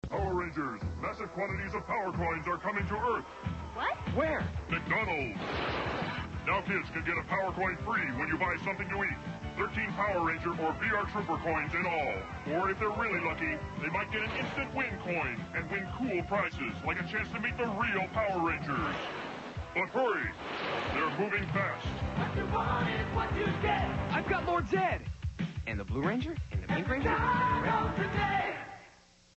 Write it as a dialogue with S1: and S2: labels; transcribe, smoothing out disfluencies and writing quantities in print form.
S1: Power Rangers, massive quantities of power coins are coming to Earth.
S2: What?
S3: Where?
S1: McDonald's. Now kids can get a power coin free when you buy something to eat. 13 Power Ranger or VR Trooper coins in all. Or if they're really lucky, they might get an instant win coin and win cool prizes, like a chance to meet the real Power Rangers. But hurry, they're moving fast.
S4: What you want is what you get.
S3: I've got Lord Zed. And the Blue Ranger? And the Pink Ranger?
S4: McDonald's today.